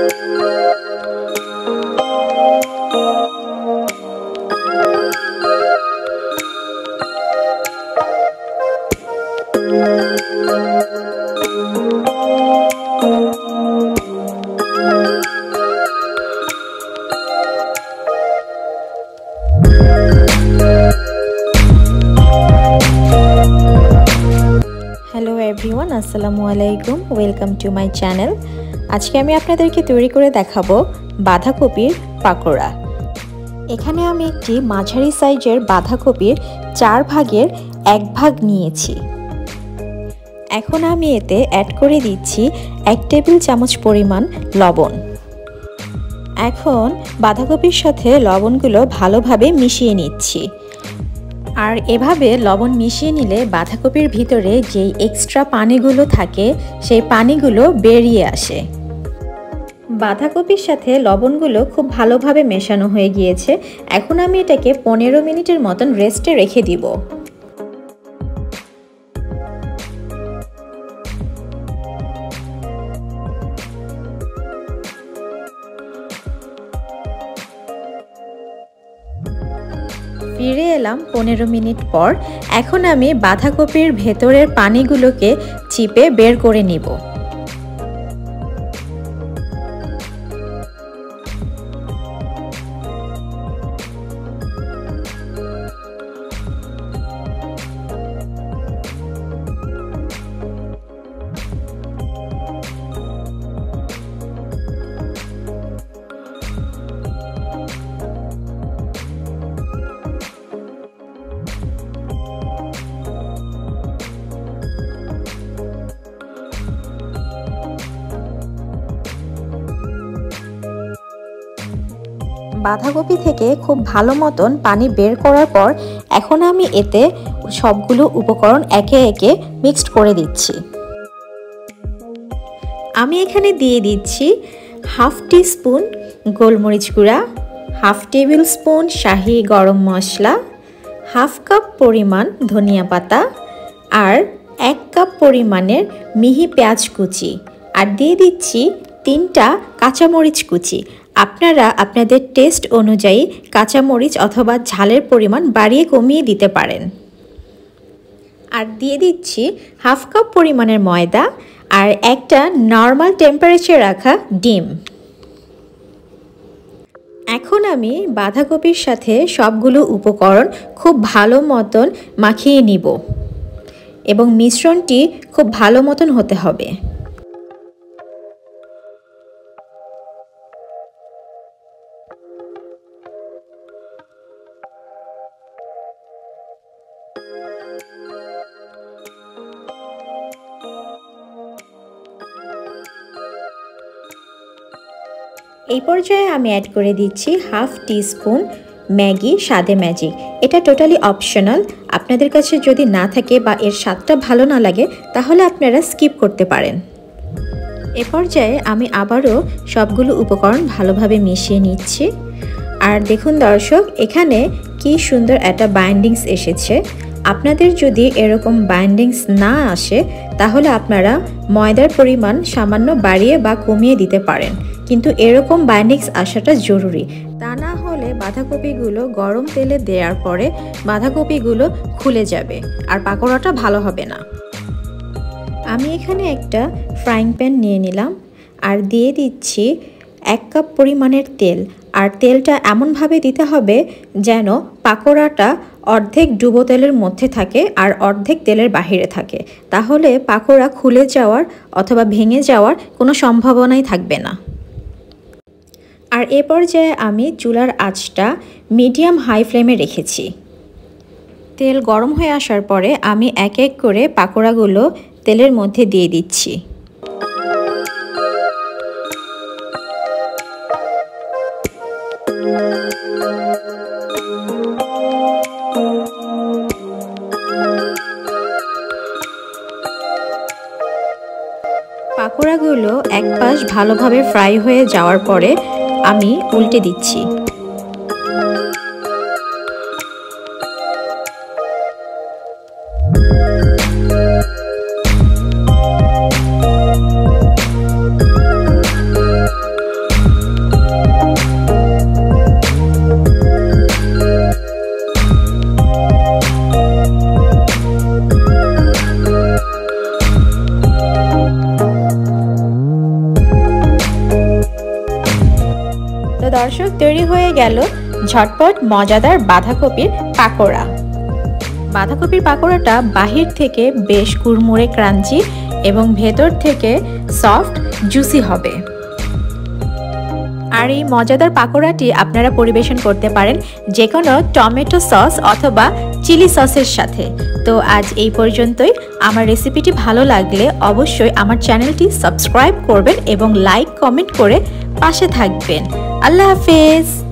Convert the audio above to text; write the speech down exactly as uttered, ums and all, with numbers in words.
Hello everyone, আসসালামু আলাইকুম। Welcome to my channel. আজকে আমি আপনাদেরকে তৈরি করে দেখাবো বাঁধাকপির পাকোড়া। এখানে আমি একটি মাঝারি সাইজের বাঁধাকপির চার ভাগের এক ভাগ নিয়েছি। এখন আমি এতে অ্যাড করে দিচ্ছি এক টেবিল চামচ পরিমাণ লবণ। এখন বাঁধাকপির সাথে লবণগুলো ভালোভাবে মিশিয়ে নিচ্ছি। আর এভাবে লবণ মিশিয়ে নিলে বাঁধাকপির ভিতরে যেই এক্সট্রা পানিগুলো থাকে সেই পানিগুলো বেরিয়ে আসে। বাঁধাকপির সাথে লবণগুলো খুব ভালোভাবে মেশানো হয়ে গিয়েছে। এখন আমি এটাকে পনেরো মিনিটের মতন রেস্টে রেখে দিব। ফিরে এলাম পনেরো মিনিট পর। এখন আমি বাঁধাকপির ভেতরের পানিগুলোকে চিপে বের করে নিব। বাঁধাকপি থেকে খুব ভালো মতন পানি বের করার পর এখন আমি এতে সবগুলো উপকরণ একে একে মিক্সড করে দিচ্ছি। আমি এখানে দিয়ে দিচ্ছি হাফ টি স্পুন গোলমরিচ গুঁড়া, হাফ টেবিল স্পুন শাহি গরম মশলা, হাফ কাপ পরিমাণ ধনিয়া পাতা আর এক কাপ পরিমাণের মিহি পেঁয়াজ কুচি, আর দিয়ে দিচ্ছি তিনটা কাঁচামরিচ কুচি। আপনারা আপনাদের টেস্ট অনুযায়ী কাঁচামরিচ অথবা ঝালের পরিমাণ বাড়িয়ে কমিয়ে দিতে পারেন। আর দিয়ে দিচ্ছি হাফ কাপ পরিমাণের ময়দা আর একটা নর্মাল টেম্পারেচারে রাখা ডিম। এখন আমি বাঁধাকপির সাথে সবগুলো উপকরণ খুব ভালো মতন মাখিয়ে নিব এবং মিশ্রণটি খুব ভালো মতন হতে হবে। এই পর্যায়ে আমি অ্যাড করে দিচ্ছি হাফ টিস্পুন ম্যাগি স্বাদে ম্যাজিক। এটা টোটালি অপশনাল। আপনাদের কাছে যদি না থাকে বা এর স্বাদটা ভালো না লাগে তাহলে আপনারা স্কিপ করতে পারেন। এ পর্যায়ে আমি আবারও সবগুলো উপকরণ ভালোভাবে মিশিয়ে নিচ্ছি। আর দেখুন দর্শক, এখানে কি সুন্দর একটা বাইন্ডিংস এসেছে। আপনাদের যদি এরকম বাইন্ডিংস না আসে তাহলে আপনারা ময়দার পরিমাণ সামান্য বাড়িয়ে বা কমিয়ে দিতে পারেন, কিন্তু এরকম বাইন্ডিংস আসাটা জরুরি। তা না হলে বাঁধাকপিগুলো গরম তেলে দেওয়ার পরে বাঁধাকপিগুলো খুলে যাবে আর পাকোড়াটা ভালো হবে না। আমি এখানে একটা ফ্রাইং প্যান নিয়ে নিলাম আর দিয়ে দিচ্ছি এক কাপ পরিমাণের তেল। আর তেলটা এমনভাবে দিতে হবে যেন পাকোড়াটা অর্ধেক ডুবো তেলের মধ্যে থাকে আর অর্ধেক তেলের বাহিরে থাকে, তাহলে পাকোড়া খুলে যাওয়ার অথবা ভেঙে যাওয়ার কোনো সম্ভাবনাই থাকবে না। আর এ পর্যায়ে আমি চুলার আঁচটা মিডিয়াম হাই ফ্লেমে রেখেছি। তেল গরম হয়ে আসার পরে আমি এক এক করে পাকোড়াগুলো তেলের মধ্যে দিয়ে দিচ্ছি। পাকোড়াগুলো এক পাশ ভালোভাবে ফ্রাই হয়ে যাওয়ার পরে আমি উল্টে দিচ্ছি। দর্শক, তৈরি হয়ে গেল ঝটপট মজাদার বাঁধাকপির পাকোড়া। বাঁধাকপির পাকোড়াটা বাহির থেকে বেশ কুড়মুড়ে ক্রাঞ্চি এবং ভেতর থেকে সফট জুসি হবে। আর এই মজাদার পাকোড়াটি আপনারা পরিবেশন করতে পারেন যে কোনো টমেটো সস অথবা চিলি সসের সাথে। তো আজ এই পর্যন্তই। আমার রেসিপিটি ভালো লাগলে অবশ্যই আমার চ্যানেলটি সাবস্ক্রাইব করবেন এবং লাইক কমেন্ট করে পাশে থাকবেন। আল্লাহ হাফেজ।